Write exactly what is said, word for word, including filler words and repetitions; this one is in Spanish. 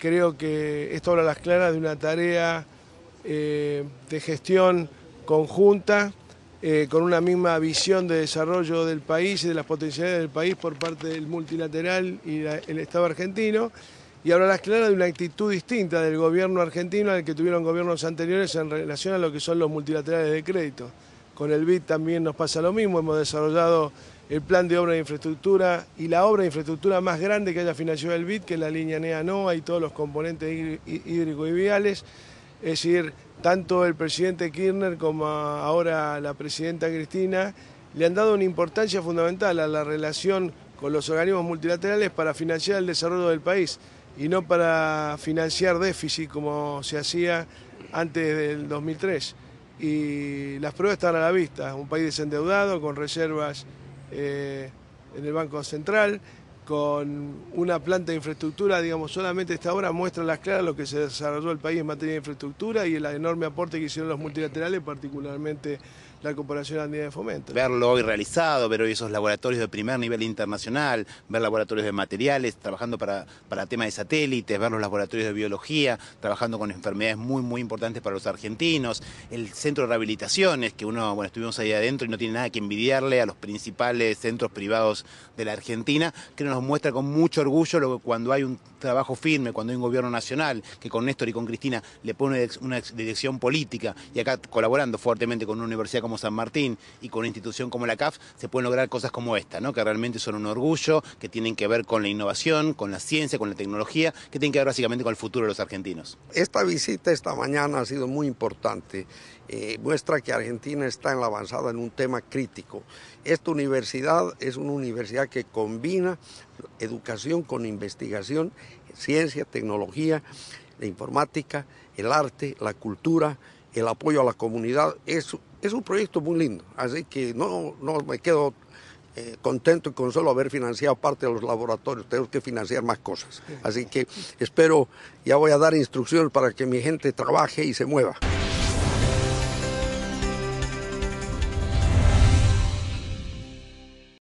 creo que esto habla a las claras de una tarea eh, de gestión conjunta, eh, con una misma visión de desarrollo del país y de las potencialidades del país por parte del multilateral y la, el Estado argentino, y habla a las claras de una actitud distinta del gobierno argentino al que tuvieron gobiernos anteriores en relación a lo que son los multilaterales de crédito. Con el B I D también nos pasa lo mismo, hemos desarrollado el plan de obra de infraestructura y la obra de infraestructura más grande que haya financiado el B I D, que es la línea NEA-NOA y todos los componentes hídricos y viales. Es decir, tanto el presidente Kirchner como ahora la presidenta Cristina le han dado una importancia fundamental a la relación con los organismos multilaterales para financiar el desarrollo del país y no para financiar déficit como se hacía antes del dos mil tres. Y las pruebas están a la vista, un país desendeudado, con reservas eh, en el Banco Central, con una planta de infraestructura, digamos, solamente esta obra muestra a las claras lo que se desarrolló el país en materia de infraestructura y el enorme aporte que hicieron los multilaterales, particularmente la Cooperación Andina de Fomento. Verlo hoy realizado, ver hoy esos laboratorios de primer nivel internacional, ver laboratorios de materiales, trabajando para, para temas de satélites, ver los laboratorios de biología, trabajando con enfermedades muy, muy importantes para los argentinos, el centro de rehabilitaciones, que uno, bueno, estuvimos ahí adentro y no tiene nada que envidiarle a los principales centros privados de la Argentina, que nos muestra con mucho orgullo lo que cuando hay un trabajo firme, cuando hay un gobierno nacional, que con Néstor y con Cristina le pone una dirección política, y acá colaborando fuertemente con una universidad como San Martín y con una institución como la C A F, se pueden lograr cosas como esta, ¿no? Que realmente son un orgullo, que tienen que ver con la innovación, con la ciencia, con la tecnología, que tienen que ver básicamente con el futuro de los argentinos. Esta visita esta mañana ha sido muy importante. Eh, muestra que Argentina está en la avanzada en un tema crítico. Esta universidad es una universidad que combina educación con investigación, ciencia, tecnología, la informática, el arte, la cultura, el apoyo a la comunidad. Es, es un proyecto muy lindo, así que no, no me quedo eh, contento y con solo haber financiado parte de los laboratorios. Tenemos que financiar más cosas, así que espero, ya voy a dar instrucciones para que mi gente trabaje y se mueva.